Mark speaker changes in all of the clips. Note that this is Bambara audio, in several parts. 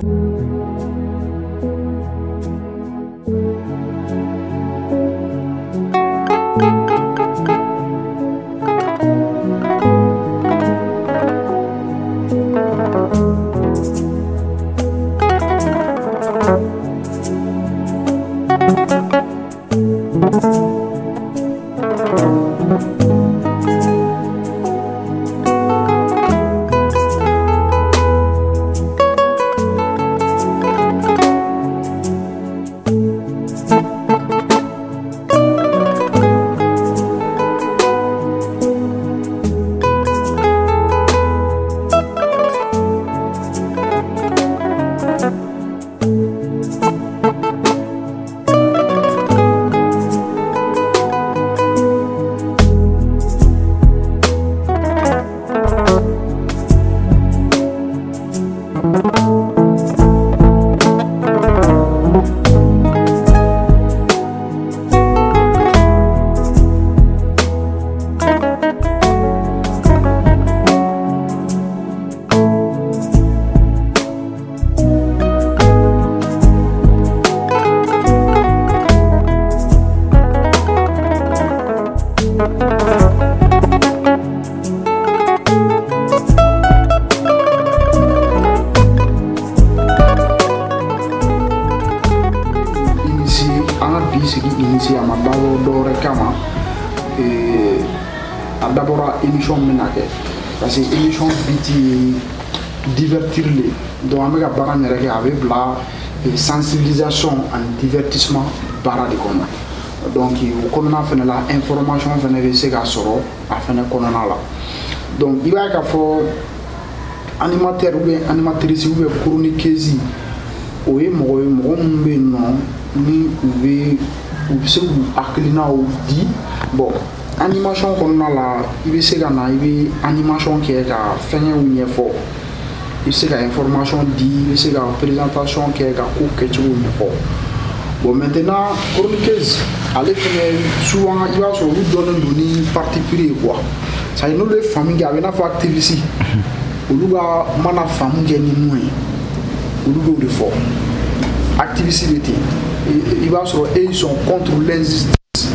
Speaker 1: D'abord émission menake parce que émission biti divertir les donc on a baran nereke avec la sensibilisation en divertissement bara de kono donc o kono fait la information venait se ka soro a fait kono la donc il va ka fo animateur ou bien animatrice ou bien chroniqueuse o ye mo mbe non ni ou se aklina ou di bon animation comme là il veut se gagner il veut animation qui est à faire une effort il se gagne information dit il se gagne présentation qui est à coup que tu veux effort bon maintenant chroniqueuse allez faire souvent il va se vous donner une particulier quoi ça nous les familles qui avaient une activité au lugar mana famille qui est nous au lugar de fort activité il va se et ils sont contre l'injustice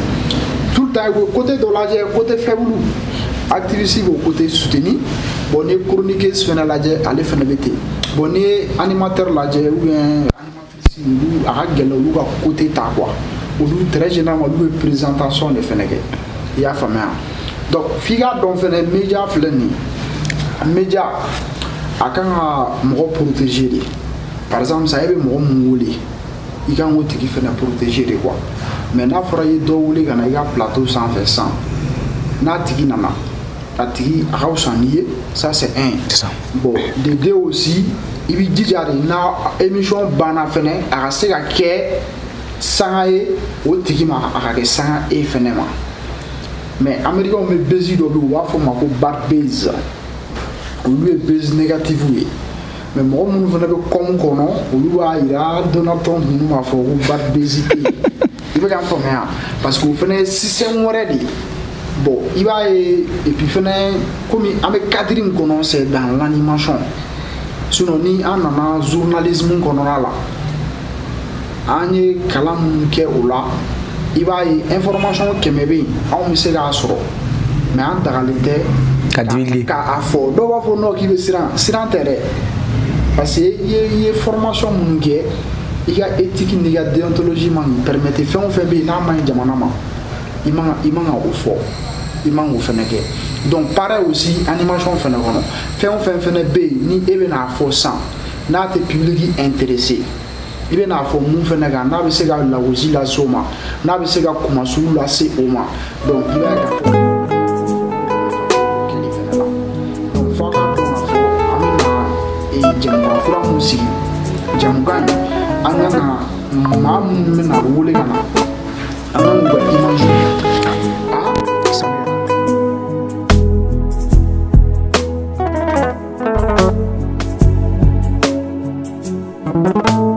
Speaker 1: côté de l'argent, côté faible, activiste au côté soutenu, bonne chronique sur la l'argent, allez faire le métier. Bonne animateur l'argent ou bien animatrice ou à gagner ou à côté ta quoi. Ou très généralement ou présentation de Feneke. Il y a famille. Donc figa donc fait média fleni. Média à quand me protéger. Par exemple ça y est me mouli. Il y a un autre qui fait protéger quoi. Mais n'a pas eu d'eau les gars plateau sans faire sans n'a tigi nana a tigi a rausanier ça c'est un bon de deux aussi il veut dire na émission bana fene a se ka ke sangaye o tigi ma a ka sanga e fene ma mais américain me bezi do bi wa fo ma ko bad base o lui base négatif oui mais moi mon venait comme kono o lui a ira Donald Trump nous ma fo ko bad base il va informer parce que vous faites système already bon il va et puis faire comme avec cadre qu'on c'est dans l'animation sinon ni en a journalisme qu'on a là anye kalam ke ola il va information que me bien on me sait la soro mais en réalité
Speaker 2: kadwili
Speaker 1: ka afo do wa fo no ki be siran terre parce que il y a formation mun ke il y a éthique il y a déontologie man permettre faire on fait bien na man jamana ma il m'a au fort il m'a au feneke donc pareil aussi animation fait non fait on fait bien ni e na fo sans na te public intéressé il be na fo mun feneka na be se ga la ozi la soma na be se ga kuma su la se oma donc il va donc faut ka do na fo amina e jamana kura musi jamugani anana mam na wole kana anan ba image ah